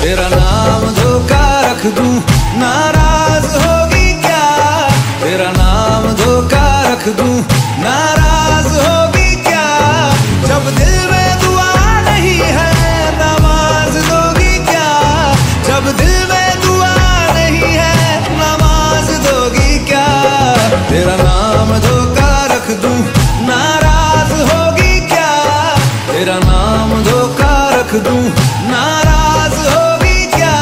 तेरा नाम धोखा रख दूं, नाराज होगी क्या? तेरा नाम धोखा रख दूं, नाराज होगी क्या? जब दिल में दुआ नहीं है, नमाज दोगी क्या? जब दिल में दुआ नहीं है, नमाज दोगी क्या? तेरा नाम धोखा रख दूं, नाराज होगी क्या? तेरा नाम धोखा रख दूं, नाराज होगी क्या?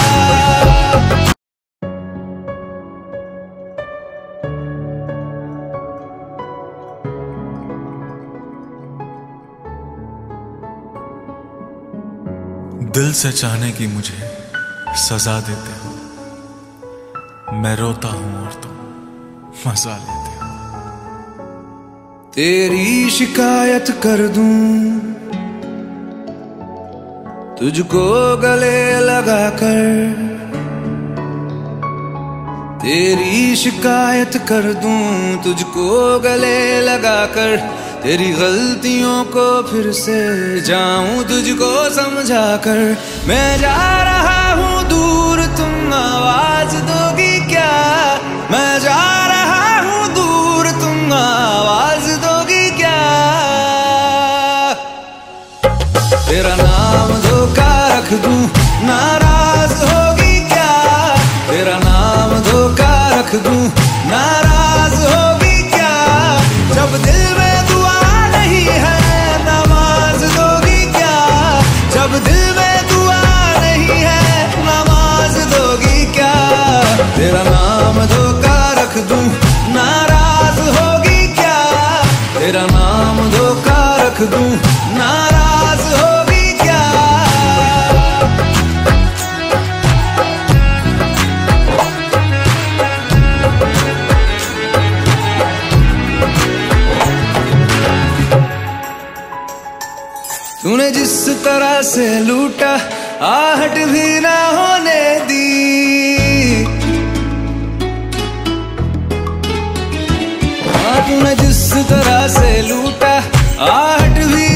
दिल से चाहने की मुझे सजा देते हो, मैं रोता हूं और तुम मजा लेते हो। तेरी शिकायत कर दूं, तुझको गले लगाकर। तेरी शिकायत कर दूं, तुझको गले लगाकर। तेरी गलतियों को फिर से जाऊं तुझको समझा कर। मैं जा रहा हूं दूर, तुम आवाज दोगी क्या? मैं जा रहा हूं दूर, तुम आवाज दोगी क्या? तेरा नाम धोखा रख दूं, नाराज होगी क्या? तेरा नाम धोखा रख दूं, नाराज होगी क्या? जब दिल में दुआ नहीं है, नमाज दोगी क्या? जब दिल में दुआ नहीं है, नमाज दोगी क्या? तेरा नाम धोखा रख दूं, नाराज होगी क्या? तेरा नाम धोखा रख दूं, नाराज होगी क्या? तूने जिस तरह से लूटा, आहट भी ना होने दी। तूने जिस तरह से लूटा, आहट भी